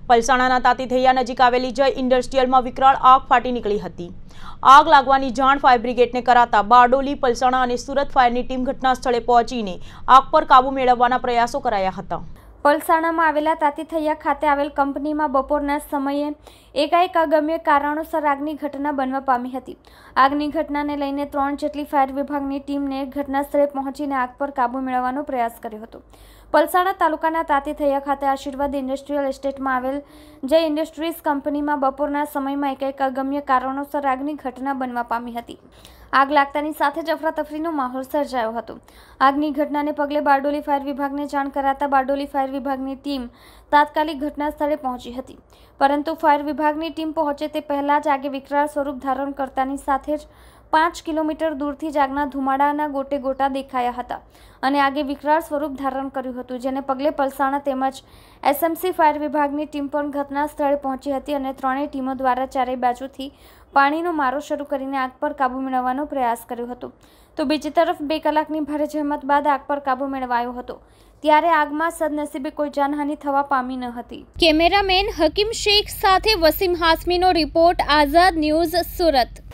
પલસાણાના તાતીથૈયા નજીક આવેલી જય ઇન્ડસ્ટ્રીયલમાં વિકરાળ આગ ફાટી નીકળી હતી। આગ લાગવાની જાણ ફાયર બ્રિગેડને કરાતા બારડોલી, પલસાણા અને સુરત ફાયરની ટીમ ઘટના સ્થળે પહોંચીને આગ પર કાબુ મેળવવાના પ્રયાસો કરાયા હતા। પલસાણામાં આવેલા તાતીથૈયા ખાતે આવેલ કંપનીમાં બપોરના સમયે એકાએક અગમ્ય કારણોસર આગની ઘટના બનવા પામી હતી। આગની ઘટનાને લઈને 3 જેટલી ફાયર વિભાગની ટીમને ઘટના સ્થળે પહોંચીને આગ પર કાબુ મેળવવાનો પ્રયાસ કર્યો હતો। પલસાણા તાલુકાના તાતીથૈયા ખાતે આશીર્વાદ ઇન્ડસ્ટ્રીયલ એસ્ટેટમાં આવેલ જય ઇન્ડસ્ટ્રીઝ કંપનીમાં બપોરના સમયમાં એકાએક અગમ્ય કારણોસર આગની ઘટના બનવા પામી હતી। આગ લાગતાની સાથે જ અફરાતફરીનો માહોલ સર્જાયો હતો। આગની ઘટનાને પગલે બારડોલી ફાયર વિભાગને જાણ કરાતા બારડોલી ફાયર વિભાગની ટીમ તાત્કાલિક ઘટના સ્થળે પહોંચી હતી, પરંતુ ફાયર વિભાગની ટીમ પહોંચે તે પહેલા જ આગે વિકરાળ સ્વરૂપ ધારણ કરતાની સાથે જ 5 કિલોમીટર દૂરથી જ આગના ધુમાડાના ગોટે ગોટા દેખાયા હતા અને આગે વિકરાળ સ્વરૂપ ધારણ કર્યું હતું, જેને પગલે પલસાણા તેમજ એસએમસી ફાયર વિભાગની ટીમ પણ ઘટના સ્થળે પહોંચી હતી અને ત્રણેય ટીમો દ્વારા ચારેય બાજુથી પાણીનો મારો શરૂ કરીને આગ પર કાબુ મેળવવાનો પ્રયાસ કર્યો હતો। તો બીજી તરફ 2 કલાકની ભારે જહેમત બાદ આગ પર કાબુ મેળવાયો હતો, ત્યારે આગમાં સદનસીબે કોઈ જાનહાનિ થવા પામી ન હતી। કેમેરામેન હકીમ શેખ સાથે વસીમ હાસમીનો રિપોર્ટ, આઝાદ ન્યૂઝ, સુરત।